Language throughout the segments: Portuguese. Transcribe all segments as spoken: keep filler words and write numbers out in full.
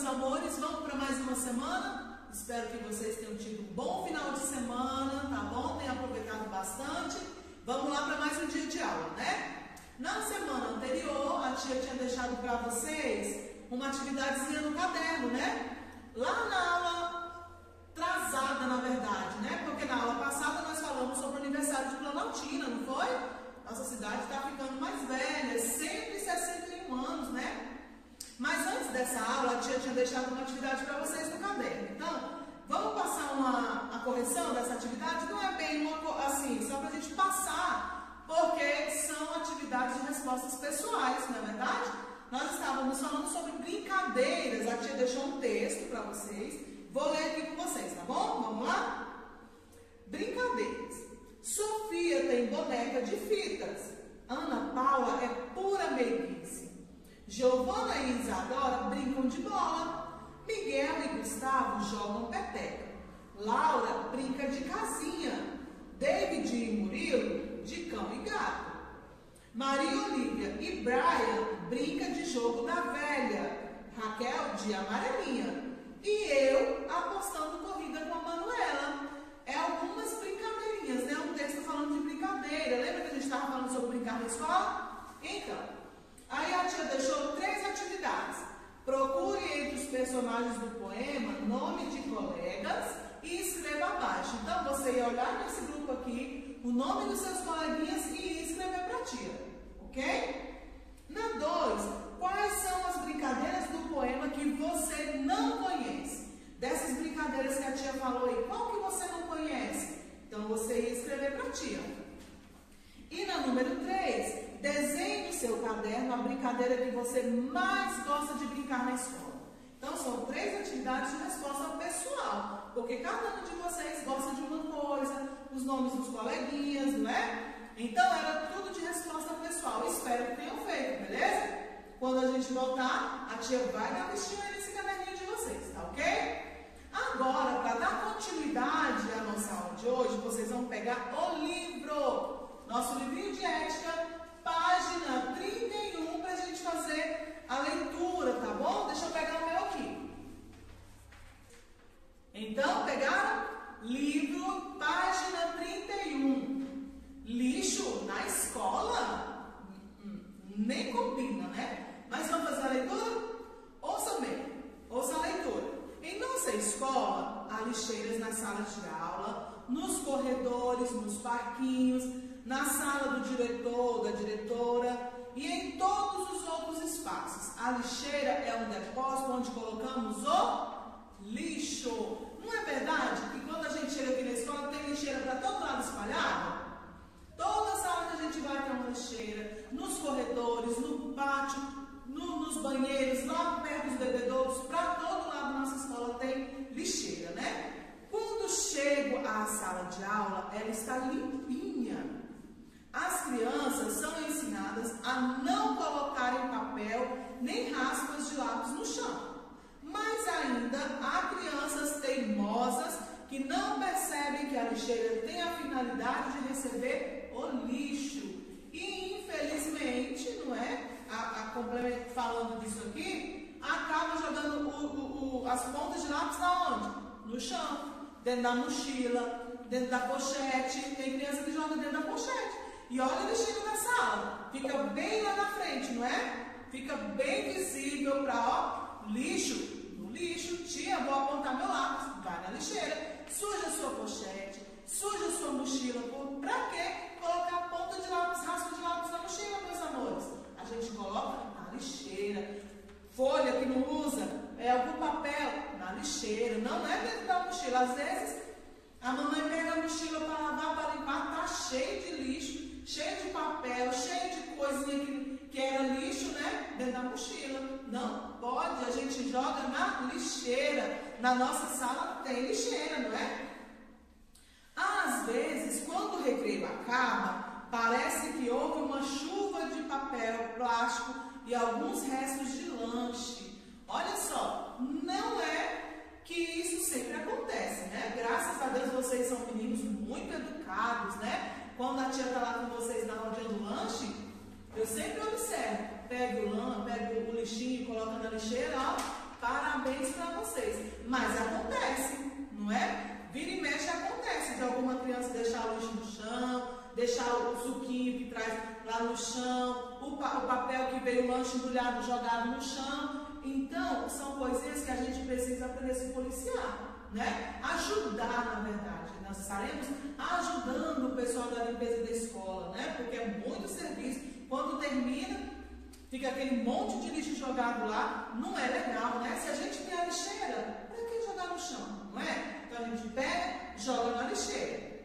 amores, vamos para mais uma semana. Espero que vocês tenham tido um bom final de semana, tá bom? Tenham aproveitado bastante. Vamos lá para mais um dia de aula, né? Na semana anterior, a tia tinha deixado para vocês uma atividadezinha no caderno, né? Lá na aula atrasada, na verdade, né? Porque na aula passada nós falamos sobre o aniversário de Planaltina, não foi? Nossa cidade está ficando mais velha, cento e sessenta e um anos, né? Mas antes dessa aula, a tia tinha deixado uma atividade para vocês no caderno. Então, vamos passar uma, a correção dessa atividade? Não é bem uma, assim, só para a gente passar, porque são atividades de respostas pessoais, não é verdade? Nós estávamos falando sobre brincadeiras. A tia deixou um texto para vocês. Vou ler aqui com vocês, tá bom? Vamos lá? Brincadeiras. Sofia tem boneca de fitas. Ana Paula é pura meiguice. Giovana e Isadora brincam de bola. Miguel e Gustavo jogam peteca. Laura brinca de casinha. David e Murilo de cão e gato. Maria Olívia e Brian brincam de jogo da velha. Raquel de amarelinha. E eu apostando corrida com a Manuela. É algumas brincadeirinhas, né? Um texto falando de brincadeira. Lembra que a gente estava falando sobre brincar na escola? Então, aí a tia deixou três atividades. Procure entre os personagens do poema nome de colegas e escreva abaixo. Então, você ia olhar nesse grupo aqui o nome dos seus coleguinhas e escrever para a tia. Ok? Na dois, quais são as brincadeiras do poema que você não conhece? Dessas brincadeiras que a tia falou aí, qual que você não conhece? Então, você ia escrever para a tia. E na número três, desenhe no seu caderno a brincadeira que você mais gosta de brincar na escola. Então, são três atividades de resposta pessoal, porque cada um de vocês gosta de uma coisa, os nomes dos coleguinhas, não é? Então, era tudo de resposta pessoal. Espero que tenham feito, beleza? Quando a gente voltar, a tia vai dar listinha nesse caderninho de vocês, tá ok? Agora, para dar continuidade à nossa aula de hoje, vocês vão pegar o livro, nosso livrinho de ética, página trinta e um, para a gente fazer a leitura, tá bom? Deixa eu pegar o meu aqui. Então, pegaram? Livro, página trinta e um. Lixo na escola? Nem combina, né? Mas vamos fazer a leitura? Ouça bem, ouça a leitura. Em nossa escola, há lixeiras nas salas de aula, nos corredores, nos parquinhos, na sala do diretor, da diretora e em todos os outros espaços. A lixeira é um depósito onde colocamos o lixo. Não é verdade que quando a gente chega aqui na escola tem lixeira para todo lado espalhada? Toda sala que a gente vai tem uma lixeira, nos corredores, no pátio, no, nos banheiros, lá perto dos bebedouros, para todo lado da nossa escola tem lixeira, né? Quando chego à sala de aula, ela está limpinha. As crianças são ensinadas a não colocarem papel nem raspas de lápis no chão. Mas ainda há crianças teimosas que não percebem que a lixeira tem a finalidade de receber o lixo. E, infelizmente, não é? A, a complemento falando disso aqui, acaba jogando o, o, o, as pontas de lápis na onde? No chão, dentro da mochila, dentro da pochete. Tem criança que joga dentro da pochete. E olha o lixeiro na sala, fica bem lá na frente, não é? Fica bem visível para, ó, lixo. No lixo, tia, vou apontar meu lápis, vai na lixeira. Suja sua pochete, suja sua mochila. Para quê? Colocar ponta de lápis, raspa de lápis na mochila, meus amores. A gente coloca na lixeira. Folha que não usa, é algum papel na lixeira, não é dentro da mochila. Às vezes, a mamãe pega a mochila para lavar, para limpar, tá cheio de lixo, cheio de papel, cheio de coisinha que, que era lixo, né? Dentro da mochila. Não pode, a gente joga na lixeira. Na nossa sala tem lixeira, não é? Às vezes, quando o recreio acaba, parece que houve uma chuva de papel, plástico e alguns restos de lanche. Olha só, não é que isso sempre acontece, né? Graças a Deus vocês são meninos muito educados, né? Quando a tia está lá com vocês na rodinha do lanche, eu sempre observo. Pega o lã, pega o lixinho, coloca na lixeira, ó, Parabéns para vocês. Mas acontece, não é? Vira e mexe acontece de alguma criança deixar o lixo no chão, deixar o suquinho que traz lá no chão, o, pa o papel que veio o lanche embrulhado jogado no chão. Então, são coisinhas que a gente precisa aprender a se policiar, né? Ajudar, na verdade. Nós estaremos ajudando o pessoal da limpeza da escola, né? Porque é muito serviço. Quando termina, fica aquele monte de lixo jogado lá. Não é legal, né? Se a gente tem a lixeira, para que jogar no chão, não é? Então a gente pega, joga na lixeira.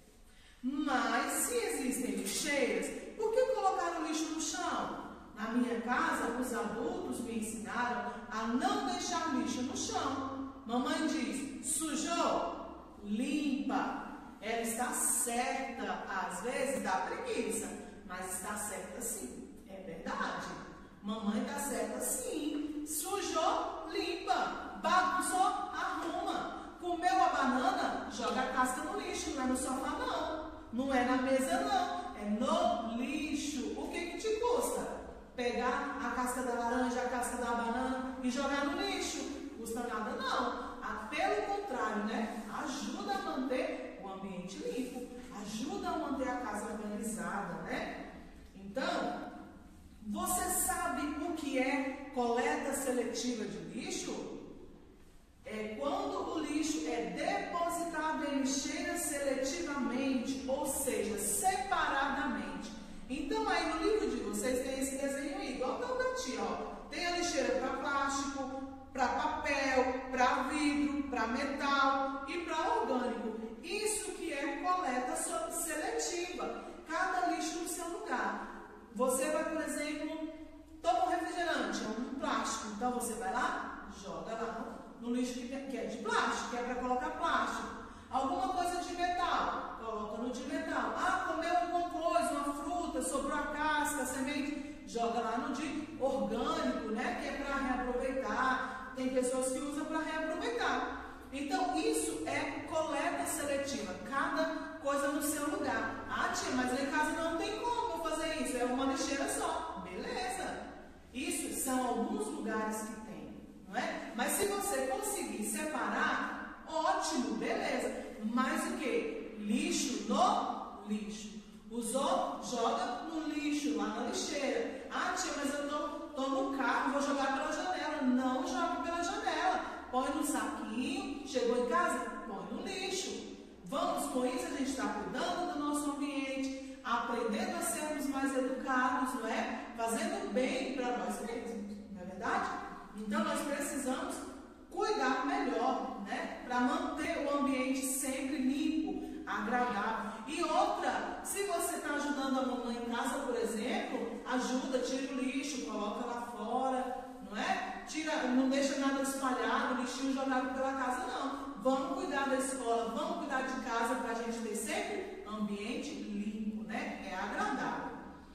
Mas se existem lixeiras, por que colocar o lixo no chão? Na minha casa, os adultos me ensinaram a não deixar lixo no chão. Mamãe diz, sujou, limpa. Ela está certa, às vezes dá preguiça, mas está certa sim. É verdade. Mamãe está certa sim. Sujou, limpa. Bagunçou, arruma. Comeu a banana, joga a casca no lixo. Não é no sofá não. Não é na mesa não. É no lixo. O que que te custa? Pegar a casca da laranja, a casca da banana e jogar no lixo. Custa nada não. Ah, pelo contrário, né? Ajuda a manter o ambiente limpo. Ajuda a manter a casa organizada, né? Então, você sabe o que é coleta seletiva de lixo? É quando o lixo é depositado em lixeira seletivamente, ou seja, separadamente. Então, aí no livro de vocês tem esse desenho aí, igual o da tia, ó. Tem a lixeira para plástico, para papel, para vidro, para metal e para orgânico. Isso que é coleta seletiva. Cada lixo no seu lugar. Você vai, por exemplo, toma um refrigerante, é um plástico. Então, você vai lá, joga lá no, no lixo que é de plástico, que é para colocar plástico. Alguma coisa de metal, coloca no de metal. Ah, comeu alguma coisa, uma fruta, sobrou a casca, a semente, joga lá no de orgânico, né? Que é para reaproveitar. Tem pessoas que usam para reaproveitar. Então, isso é coleta seletiva. Cada coisa no seu lugar. Ah, tia, mas lá em casa não tem como fazer isso. É uma lixeira só. Beleza. Isso são alguns lugares que tem, não é? Mas se você conseguir separar, ótimo, beleza. Mas o que? Lixo no lixo. Usou, joga no lixo, lá na lixeira. Ah, tia, mas eu tô, tô no carro, vou jogar pela janela. Não joga pela janela. Põe no saquinho, chegou em casa, põe no lixo. Vamos com isso, a gente está cuidando do nosso ambiente, aprendendo a sermos mais educados, não é? Fazendo bem para nós mesmos, não é verdade? Então, nós precisamos cuidar melhor, né? Para manter o ambiente sempre limpo, agradável. E outra, se você está ajudando a mamãe em casa, por exemplo, ajuda, tira o lixo, coloca lá fora, não é? Tira, não deixa nada espalhado, lixinho jogado pela casa, não. Vamos cuidar da escola, vamos cuidar de casa para a gente ter sempre ambiente limpo, né? É agradável.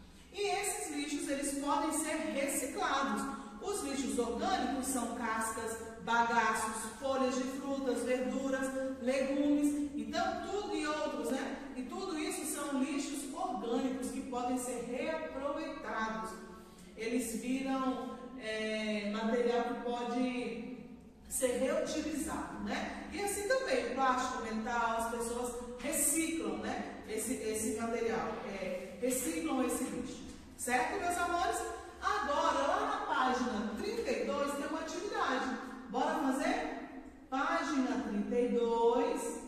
E esses lixos, eles podem ser reciclados. Os lixos orgânicos são cascas, bagaços, folhas de frutas, verduras, legumes, então tudo e outros, né? E tudo isso são lixos orgânicos que podem ser reaproveitados. Eles viram é, material que pode ser reutilizado, né? E assim também, plástico, metal, as pessoas reciclam, né? Esse, esse material, é, reciclam esse lixo, certo, meus amores? Agora, lá na página trinta e dois tem uma atividade. Bora fazer? Página trinta e dois.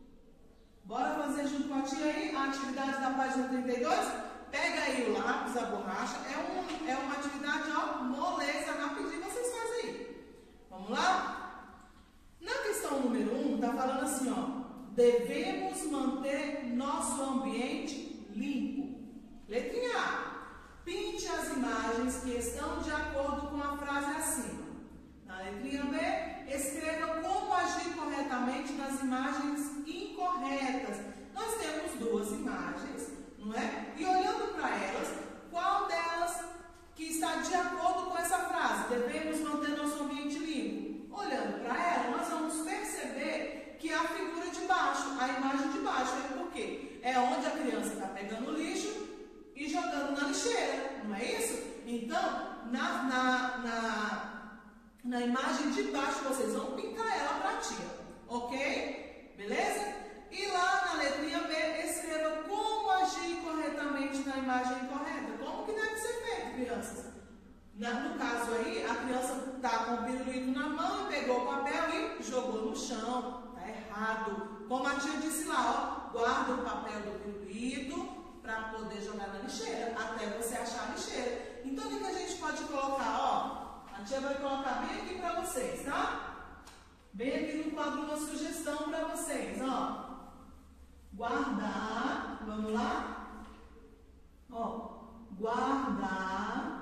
Bora fazer junto com a tia aí a atividade da página trinta e dois? Pega aí o lápis, a borracha. É, um, é uma atividade, ó, moleza, rapidinho vocês fazem aí. Vamos lá? Na questão número um, está falando assim, ó. Devemos manter nosso ambiente limpo. Letrinha A. Pinte as imagens que estão de acordo com a frase acima. Na letrinha B, escreva como agir corretamente nas imagens incorretas. Nós temos duas imagens, não é? E olhando para elas, qual delas que está de acordo com essa frase? Devemos manter nosso ambiente limpo. Olhando para ela, nós vamos perceber que a figura de baixo, a imagem de baixo, é por quê? É onde a criança está pegando o lixo e jogando na lixeira, não é isso? Então, na, na, na, na imagem imagem de baixo vocês vão pintar ela para a tia, ok? Beleza? E lá na letrinha B, escreva como agir corretamente na imagem correta. Como que deve ser feito, crianças? No caso aí, a criança está com o pirulito na mão e pegou o papel e jogou no chão. Está errado. Como a tia disse lá, ó, guarda o papel do pirulito para poder jogar na lixeira, até você achar a lixeira. Então, o que a gente pode colocar? Ó, a tia vai colocar bem aqui para vocês, tá? Bem aqui no quadro uma sugestão para vocês, ó. Guardar, vamos lá? Ó, guardar.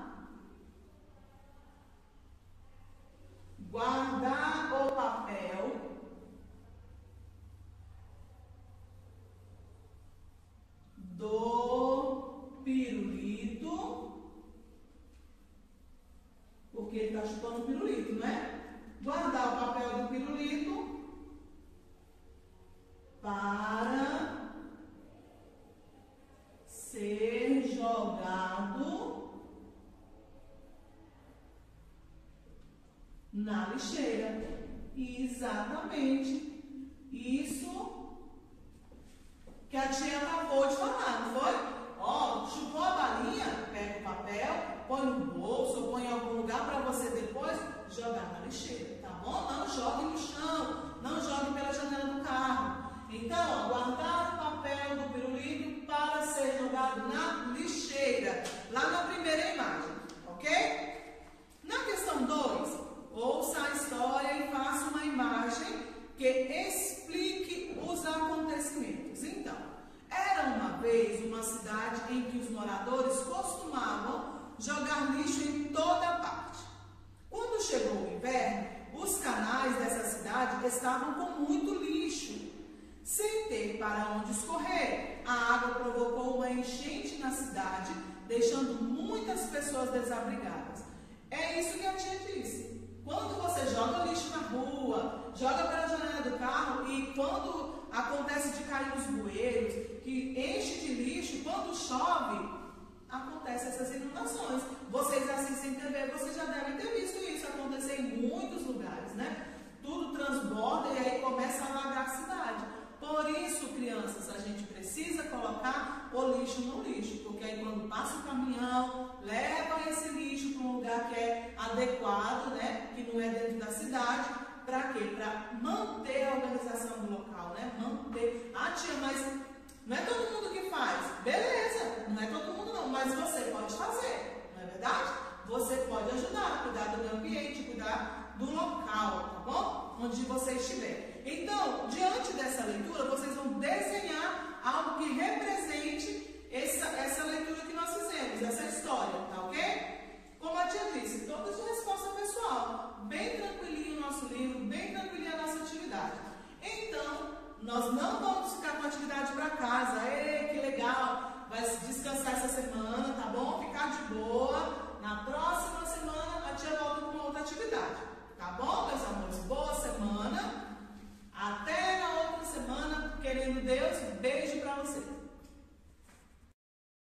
Guardar o papel do pirulito, porque ele está chupando o pirulito, não é? Guardar o papel do pirulito para ser jogado na lixeira. Exatamente. Isso que a tia acabou de falar, não foi? Ó, chupou a balinha, pega o papel, põe no bolso ou põe em algum lugar para você depois jogar na lixeira, tá bom? Não jogue no chão, não jogue pela janela do carro. Então, ó, guardar o papel do pirulito para ser jogado na lixeira, lá na primeira imagem, ok? Na questão dois, ouça a história e faça uma imagem que explique os acontecimentos. Então, era uma vez uma cidade em que os moradores costumavam jogar lixo em toda parte. Quando chegou o inverno, os canais dessa cidade estavam com muito lixo, sem ter para onde escorrer. A água provocou uma enchente na cidade, deixando muitas pessoas desabrigadas. É isso que a tia disse. Quando você joga lixo na rua, joga pela janela do carro e quando acontece de cair os bueiros, que enche de lixo, quando chove, acontecem essas inundações. Vocês assistem T V, vocês já devem ter visto isso acontecer em muitos lugares, né? Tudo transborda e aí começa a alagar a cidade. Por isso, crianças, a gente precisa colocar o lixo no lixo, porque aí quando passa o caminhão, leva esse lixo para um lugar que é adequado, né? Que não é dentro da cidade. Para quê? Para manter a organização do local, né? Manter. Ah, tia, mas não é todo mundo que faz. Beleza, não é todo mundo não, mas você pode fazer, não é verdade? Você pode ajudar, cuidar do meio ambiente, cuidar do local, tá bom? Onde você estiver. Então, diante dessa leitura, vocês vão desenhar algo que represente essa, essa leitura que nós fizemos, essa história, tá?